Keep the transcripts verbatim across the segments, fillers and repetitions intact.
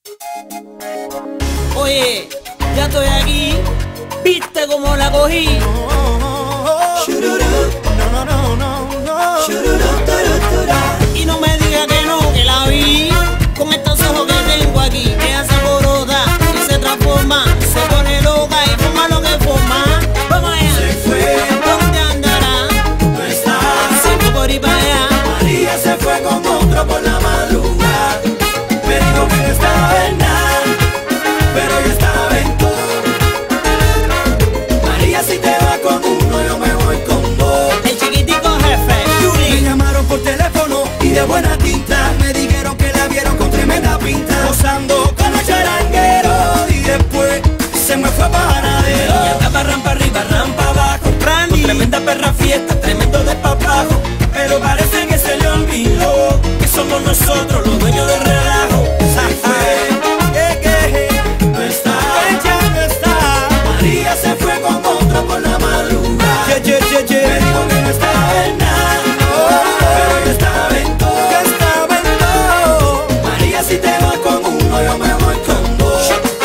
Oye, ya estoy aquí, viste cómo la cogí. Y no me diga que no, que la vi con estos ojos que tengo aquí. Ella se alborota y se transforma, se pone loca y forma lo que forma. Vamos allá. Se fue. ¿Dónde andará? No está. Se fue por ahí para allá. María se fue con otro por la madrugada. Me dijo que no estaba en nada, pero yo estaba en todo. María, si te vas con uno, yo me voy con dos. El chiquitico jefe, Yuri. Me llamaron por teléfono y de buena tinta me dijeron que la vieron con tremenda pinta, gozando con los charangueros, y después se me fue para Janadero. Ella estaba rampa arriba, rampa abajo, con tremenda perra fiesta, tremendo despapajo, pero parece que se le olvidó que somos nosotros los dueños del relajo. Se fue, que que no está, ella no está. María se fue con otro por la madrugada. Yeah, yeah, yeah, yeah. Me dijo que no estaba en nada, pero yo estaba en todo. Yo estaba en todo. María, si te vas con uno, yo me voy con dos.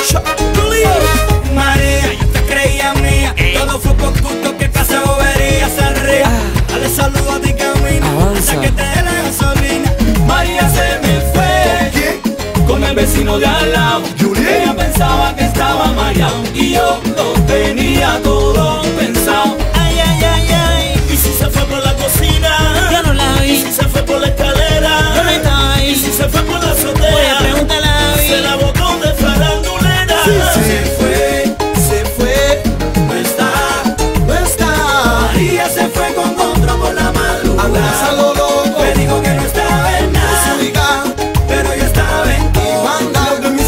María, yo te creía mía, todo fue por gusto, que clase de bobería se ría. Dale saludo a ti camino, hasta que te dé la gasolina. María se me fue. ¿Qué? Con el vecino de al lado. Ella pensaba que estaba mareado y yo lo tenía todo pensado. Ay, ay, ay, ay. Y si se fue por la cocina, Yo no la y vi. si se fue por la escalera, Yo no estaba y si ahí. se fue por la Oye, azotea, pregúntale a David. se la botó de farandulera. Se fue, se fue, no está, no está. María se fue con otro por la madrugada. Me dijo que no estaba en nada, pero yo estaba en todo.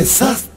desastre.